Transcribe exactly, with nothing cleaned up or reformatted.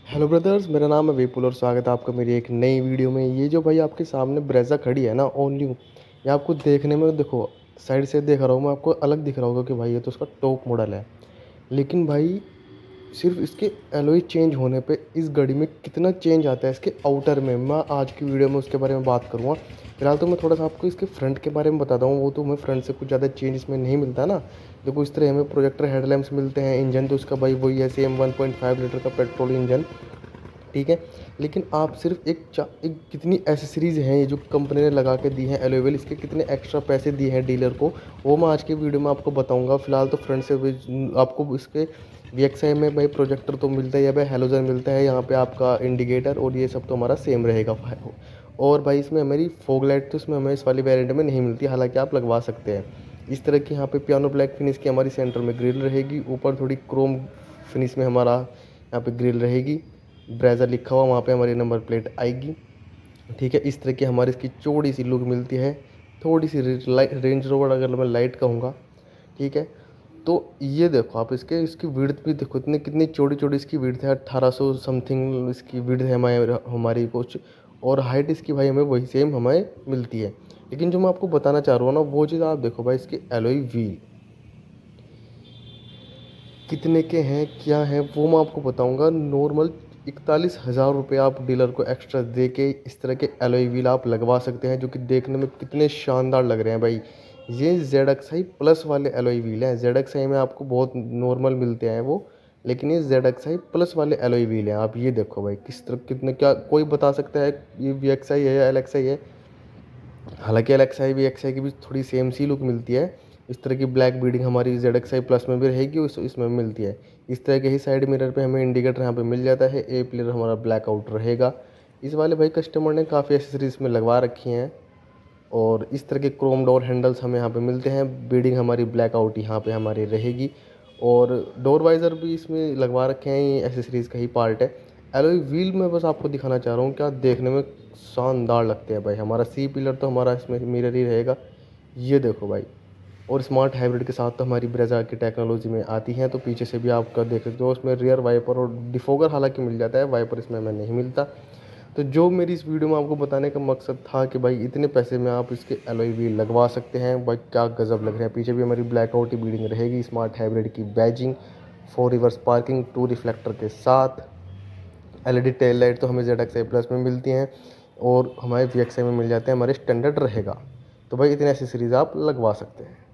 Hello brothers, मेरा नाम है विपुल और स्वागत है आपका मेरी एक नई वीडियो में। ये जो भाई आपके सामने ब्रेजा खड़ी है ना, ऑन न्यू, ये आपको देखने में देखो, साइड से देख रहा हूँ मैं, आपको अलग दिख रहा होगा कि भाई ये तो उसका टॉप मॉडल है। लेकिन भाई सिर्फ इसके एलॉय चेंज होने पे इस गाड़ी में कितना चेंज आता है इसके आउटर में, मैं आज की वीडियो में उसके बारे में बात करूँगा। फिलहाल तो मैं थोड़ा सा आपको इसके फ्रंट के बारे में बताता हूँ। वो तो हमें फ्रंट से कुछ ज़्यादा चेंज इसमें नहीं मिलता ना। देखो, इस तरह हमें प्रोजेक्टर हेडलैम्प्स मिलते हैं। इंजन तो इसका भाई वही है, same one point five litre का पेट्रोल इंजन, ठीक है। लेकिन आप सिर्फ एक चा एक कितनी एसेसरीज़ हैं ये जो कंपनी ने लगा के दी हैं एलोवेल, इसके कितने एक्स्ट्रा पैसे दिए हैं डीलर को, वो मैं आज की वीडियो में आपको बताऊंगा। फिलहाल तो फ्रंट से भी आपको इसके वी एक्स आई में भाई प्रोजेक्टर तो मिलता ही है, भाई हेलोजन मिलता है, यहाँ पे आपका इंडिकेटर और ये सब तो हमारा सेम रहेगा। और भाई इसमें हमारी फोग लाइट तो इसमें हमें इस वाली वेरिएंट में नहीं मिलती, हालांकि आप लगवा सकते हैं। इस तरह की यहाँ पे पियानो ब्लैक फिनिश की हमारी सेंटर में ग्रिल रहेगी, ऊपर थोड़ी क्रोम फिनिश में हमारा यहाँ पे ग्रिल रहेगी। ब्रेजा लिखा हुआ वहाँ पे हमारी नंबर प्लेट आएगी, ठीक है। इस तरह की हमारी इसकी चौड़ी सी लुक मिलती है, थोड़ी सी रेंज रोवर अगर मैं लाइट कहूँगा, ठीक है। तो ये देखो आप इसके इसकी विड्थ भी देखो, इतनी कितनी चौड़ी चौड़ी इसकी विड्थ है, अट्ठारह सौ समथिंग इसकी विड्थ है हमारे हमारी कुछ। और हाइट इसकी भाई हमें वही सेम हमें मिलती है। लेकिन जो मैं आपको बताना चाह रहा हूँ ना, वो चीज़ आप देखो भाई, इसके एलॉय व्हील कितने के हैं क्या हैं वो मैं आपको बताऊंगा। नॉर्मल इकतालीस हज़ार रुपये आप डीलर को एक्स्ट्रा दे के इस तरह के एलॉय व्हील आप लगवा सकते हैं, जो कि देखने में कितने शानदार लग रहे हैं भाई। ये जेड एक्स आई प्लस वाले एलॉय व्हील हैं। जेड एक्स आई में आपको बहुत नॉर्मल मिलते हैं वो, लेकिन ये जेड एक्स आई प्लस वाले एलॉय व्हील हैं। आप ये देखो भाई किस तरह कितने, क्या कोई बता सकता है ये वी एक्स आई है या एल एक्स आई है। हालांकि L X I V X I की भी थोड़ी सेम सी लुक मिलती है। इस तरह की ब्लैक बीडिंग हमारी जेड एक्स आई प्लस में भी रहेगी, इस इसमें भी मिलती है। इस तरह के ही साइड मिरर पे हमें इंडिकेटर यहाँ पे मिल जाता है। ए प्लेयर हमारा ब्लैक आउट रहेगा। इस वाले भाई कस्टमर ने काफ़ी एसेसरीज में लगवा रखी हैं। और इस तरह के क्रोम डोर हैंडल्स हमें यहाँ पे मिलते हैं। बीडिंग हमारी ब्लैक आउट यहाँ पे हमारी रहेगी। और डोर वाइज़र भी इसमें लगवा रखे हैं, ये एसेसरीज़ का ही पार्ट है। एलॉय व्हील में बस आपको दिखाना चाह रहा हूँ, क्या देखने में शानदार लगते हैं भाई। हमारा सी पिलर तो हमारा इसमें मिरर ही रहेगा, ये देखो भाई। और स्मार्ट हाइब्रिड के साथ तो हमारी ब्रेजा की टेक्नोलॉजी में आती हैं। तो पीछे से भी आपका देख सकते हो, उसमें रियर वाइपर और डिफोगर हालांकि मिल जाता है, वाइपर इसमें हमें नहीं मिलता। तो जो मेरी इस वीडियो में आपको बताने का मकसद था कि भाई इतने पैसे में आप इसके एलॉय व्हील लगवा सकते हैं, भाई क्या गजब लग रहे हैं। पीछे भी हमारी ब्लैकआउट की बीडिंग रहेगी, स्मार्ट हाइब्रिड की badging, four reverse parking, two reflector के साथ। एलईडी टेल लाइट तो हमें जेड एक्स आई प्लस में मिलती हैं और हमारे वी एक्स आई में मिल जाते हैं, हमारे स्टैंडर्ड रहेगा। तो भाई इतने एसेसरीज आप लगवा सकते हैं।